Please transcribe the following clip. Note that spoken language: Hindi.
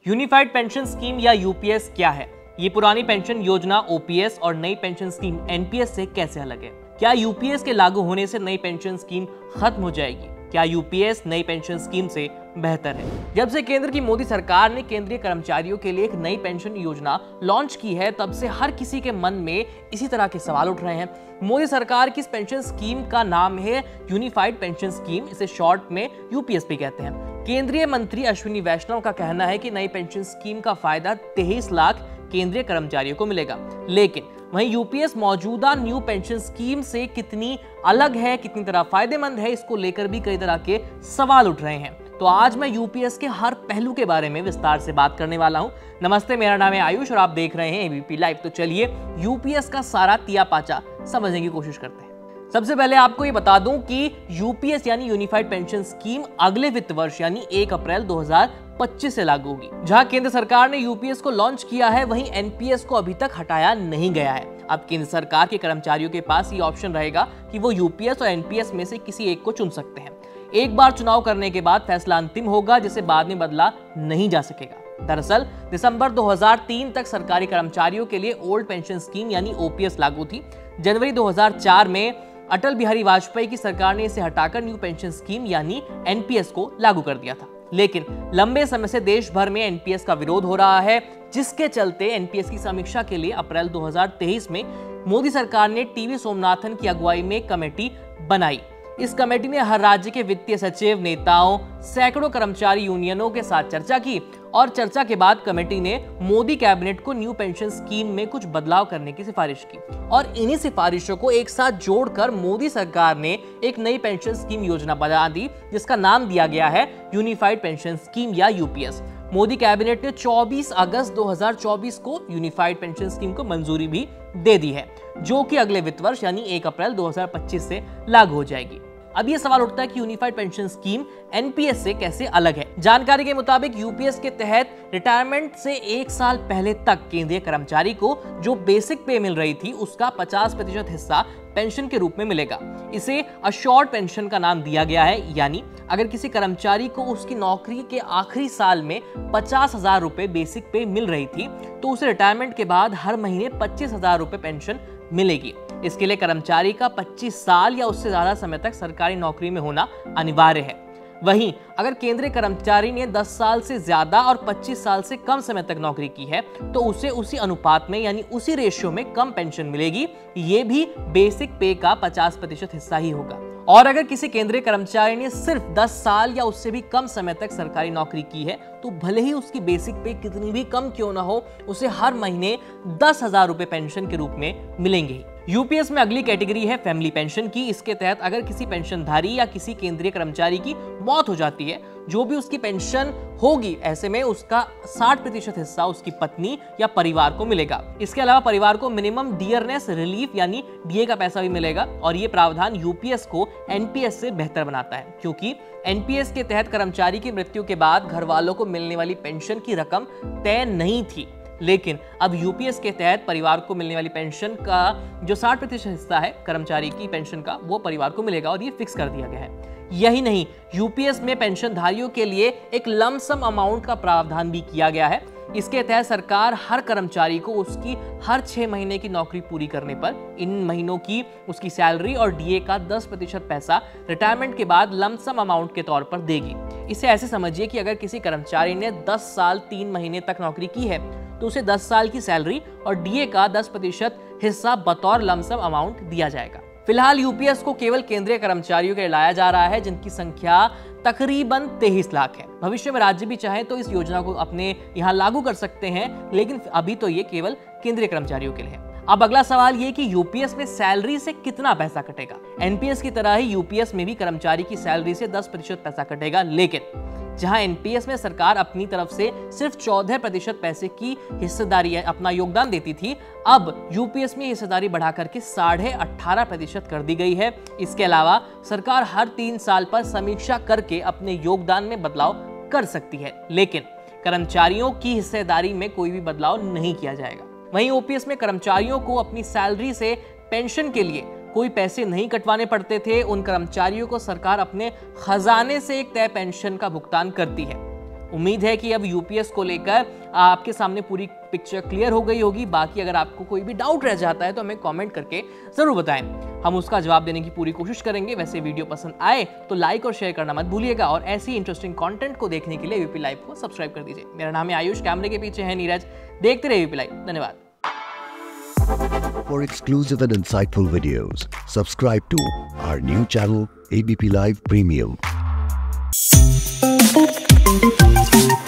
यूनिफाइड पेंशन स्कीम या यूपीएस क्या है? ये पुरानी पेंशन योजना ओपीएस और नई पेंशन स्कीम एनपीएस से कैसे अलग है? क्या यूपीएस के लागू होने से नई पेंशन स्कीम खत्म हो जाएगी? क्या यूपीएस नई पेंशन स्कीम से बेहतर है? जब से केंद्र की मोदी सरकार ने केंद्रीय कर्मचारियों के लिए एक नई पेंशन योजना लॉन्च की है, तब से हर किसी के मन में इसी तरह के सवाल उठ रहे हैं। मोदी सरकार की इस पेंशन स्कीम का नाम है यूनिफाइड पेंशन स्कीम, इसे शॉर्ट में यूपीएस भी कहते हैं। केंद्रीय मंत्री अश्विनी वैष्णव का कहना है कि नई पेंशन स्कीम का फायदा 23 लाख केंद्रीय कर्मचारियों को मिलेगा। लेकिन वहीं यूपीएस मौजूदा न्यू पेंशन स्कीम से कितनी अलग है, कितनी तरह फायदेमंद है, इसको लेकर भी कई तरह के सवाल उठ रहे हैं। तो आज मैं यूपीएस के हर पहलू के बारे में विस्तार से बात करने वाला हूं। नमस्ते, मेरा नाम है आयुष और आप देख रहे हैं एबीपी लाइव। तो चलिए यूपीएस का सारा तिया पाचा समझने की कोशिश करते हैं। सबसे पहले आपको ये बता दूं कि यूपीएस यानी यूनिफाइड पेंशन स्कीम अगले वित्त वर्ष यानी 1 अप्रैल 2025 से लागू होगी। जहां केंद्र सरकार ने यूपीएस को लॉन्च किया है, वहीं एनपीएस को अभी तक हटाया नहीं गया है। अब केंद्र सरकार के कर्मचारियों के पास ये ऑप्शन रहेगा कि वो यूपीएस और एनपीएस में से किसी एक को चुन सकते हैं। एक बार चुनाव करने के बाद फैसला अंतिम होगा, जिसे बाद में बदला नहीं जा सकेगा। दरअसल दिसंबर 2003 तक सरकारी कर्मचारियों के लिए ओल्ड पेंशन स्कीम यानी ओपीएस लागू थी। जनवरी 2004 में अटल बिहारी वाजपेयी की सरकार ने इसे हटाकर न्यू पेंशन स्कीम यानी एनपीएस को लागू कर दिया था। लेकिन लंबे समय से देश भर में एनपीएस का विरोध हो रहा है, जिसके चलते एनपीएस की समीक्षा के लिए अप्रैल 2023 में मोदी सरकार ने टीवी सोमनाथन की अगुवाई में कमेटी बनाई। इस कमेटी ने हर राज्य के वित्तीय सचिव, नेताओं, सैकड़ों कर्मचारी यूनियनों के साथ चर्चा की और चर्चा के बाद कमेटी ने मोदी कैबिनेट को न्यू पेंशन स्कीम में कुछ बदलाव करने की सिफारिश की और इन्हीं सिफारिशों को एक साथ जोड़कर मोदी सरकार ने एक नई पेंशन स्कीम योजना बना दी, जिसका नाम दिया गया है यूनिफाइड पेंशन स्कीम या यूपीएस। मोदी कैबिनेट ने 24 अगस्त 2024 को यूनिफाइड पेंशन स्कीम को मंजूरी भी दे दी है, जो कि अगले वित्त वर्ष यानी 1 अप्रैल 2025 से लागू हो जाएगी। अब ये सवाल उठता है कि यूनिफाइड पेंशन स्कीम एनपीएस से कैसे अलग है। जानकारी के मुताबिक यूपीएस के तहत रिटायरमेंट से 1 साल पहले तक केंद्रीय कर्मचारी को जो बेसिक पे मिल रही थी, उसका 50% हिस्सा पेंशन के रूप में मिलेगा। इसे अश्योर्ड पेंशन का नाम दिया गया है, यानी अगर किसी कर्मचारी को उसकी नौकरी के आखिरी साल में 50,000 रुपए बेसिक पे मिल रही थी, तो उसे रिटायरमेंट के बाद हर महीने 25,000 रुपए पेंशन मिलेगी। इसके लिए कर्मचारी का 25 साल या उससे ज्यादा समय तक सरकारी नौकरी में होना अनिवार्य है। वहीं अगर केंद्रीय कर्मचारी ने 10 साल से ज्यादा और 25 साल से कम समय तक नौकरी की है, तो उसे उसी अनुपात में यानी उसी रेशियो में कम पेंशन मिलेगी। ये भी बेसिक पे का 50% हिस्सा ही होगा। और अगर किसी केंद्रीय कर्मचारी ने सिर्फ 10 साल या उससे भी कम समय तक सरकारी नौकरी की है, तो भले ही उसकी बेसिक पे कितनी भी कम क्यों ना हो, उसे हर महीने 10,000 रुपए पेंशन के रूप में मिलेंगे। यूपीएस में अगली कैटेगरी है फैमिली पेंशन की। इसके तहत अगर किसी पेंशनधारी या किसी केंद्रीय कर्मचारी की मौत हो जाती है, जो भी उसकी पेंशन होगी, ऐसे में उसका 60% हिस्सा उसकी पत्नी या परिवार को मिलेगा। इसके अलावा परिवार को मिनिमम डियरनेस रिलीफ यानी डीए का पैसा भी मिलेगा। और ये प्रावधान यूपीएस को एनपीएस से बेहतर बनाता है, क्योंकि एनपीएस के तहत कर्मचारी की मृत्यु के बाद घर वालों को मिलने वाली पेंशन की रकम तय नहीं थी। लेकिन अब यूपीएस के तहत परिवार को मिलने वाली पेंशन का जो 60% हिस्सा है कर्मचारी की पेंशन का, वो परिवार को मिलेगा और ये फिक्स कर दिया गया है। यही नहीं, यूपीएस में पेंशनधारियों के लिए एक लमसम अमाउंट का प्रावधान भी किया गया है। इसके तहत सरकार हर कर्मचारी को उसकी हर 6 महीने की नौकरी पूरी करने पर इन महीनों की उसकी सैलरी और डीए का 10% पैसा रिटायरमेंट के बाद लमसम अमाउंट के तौर पर देगी। इसे ऐसे समझिए कि अगर किसी कर्मचारी ने 10 साल 3 महीने तक नौकरी की है, तो उसे 10 साल की सैलरी और डीए का 10% हिस्सा बतौर लमसम अमाउंट दिया जाएगा। फिलहाल यूपीएस को केवल केंद्रीय कर्मचारियों के लिए लाया जा रहा है, जिनकी संख्या तकरीबन 23 लाख है। भविष्य में राज्य भी चाहे तो इस योजना को अपने यहाँ लागू कर सकते हैं, लेकिन अभी तो ये केवल केंद्रीय कर्मचारियों के लिए है। अब अगला सवाल ये कि यूपीएस में सैलरी से कितना पैसा कटेगा। एनपीएस की तरह ही यूपीएस में भी कर्मचारी की सैलरी से 10% पैसा कटेगा, लेकिन जहां एनपीएस में सरकार अपनी तरफ से सिर्फ 14% पैसे की हिस्सेदारी अपना योगदान देती थी, अब यूपीएस में हिस्सेदारी बढ़ाकर के 18.5% कर दी गई है। इसके अलावा सरकार हर 3 साल पर समीक्षा करके अपने योगदान में बदलाव कर सकती है, लेकिन कर्मचारियों की हिस्सेदारी में कोई भी बदलाव नहीं किया जाएगा। वहीं ओपीएस में कर्मचारियों को अपनी सैलरी से पेंशन के लिए कोई पैसे नहीं कटवाने पड़ते थे। उन कर्मचारियों को सरकार अपने खजाने से एक तय पेंशन का भुगतान करती है। उम्मीद है कि अब यूपीएस को लेकर आपके सामने पूरी पिक्चर क्लियर हो गई होगी। बाकी अगर आपको कोई भी डाउट रह जाता है तो हमें कमेंट करके जरूर बताएं, हम उसका जवाब देने की पूरी कोशिश करेंगे। वैसे वीडियो पसंद आए तो लाइक और शेयर करना मत भूलिएगा और ऐसी इंटरेस्टिंग कंटेंट को देखने के लिए यूपी लाइव को सब्सक्राइब कर दीजिए। मेरा नाम है आयुष, कैमरे के पीछे है नीरज। देखते रहिए यूपी लाइव। धन्यवाद। For exclusive and insightful videos, subscribe to our new channel ABP Live Premium.